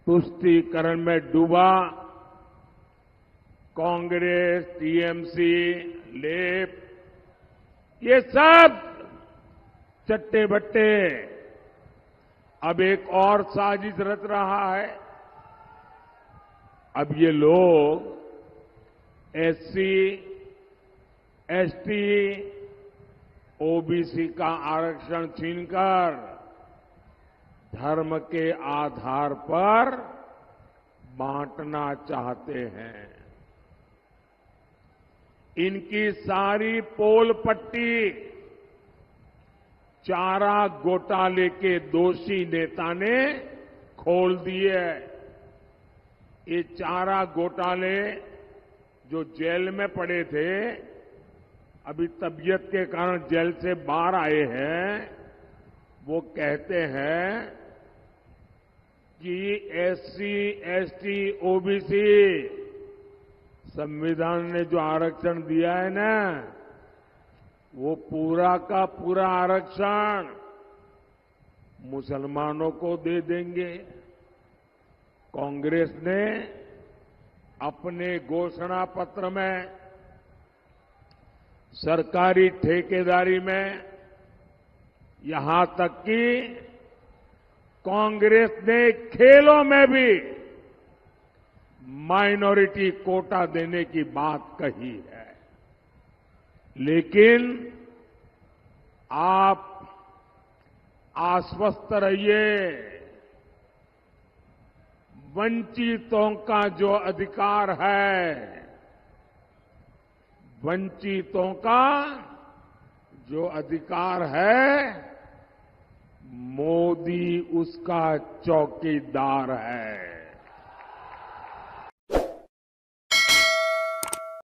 तुष्टीकरण में डूबा कांग्रेस, टीएमसी, लेप, ये सब चट्टे बट्टे अब एक और साजिश रच रहा है। अब ये लोग एससी, एसटी, ओबीसी का आरक्षण छीनकर धर्म के आधार पर बांटना चाहते हैं। इनकी सारी पोल पट्टी चारा घोटाले के दोषी नेता ने खोल दी है। ये चारा घोटाले जो जेल में पड़े थे, अभी तबीयत के कारण जेल से बाहर आए हैं, वो कहते हैं कि एससी, एसटी, ओबीसी संविधान ने जो आरक्षण दिया है ना, वो पूरा का पूरा आरक्षण मुसलमानों को दे देंगे। कांग्रेस ने अपने घोषणा पत्र में सरकारी ठेकेदारी में, यहां तक कि कांग्रेस ने खेलों में भी माइनॉरिटी कोटा देने की बात कही है। लेकिन आप आश्वस्त रहिए, वंचितों का जो अधिकार है, वंचितों का जो अधिकार है, मोदी उसका चौकीदार है।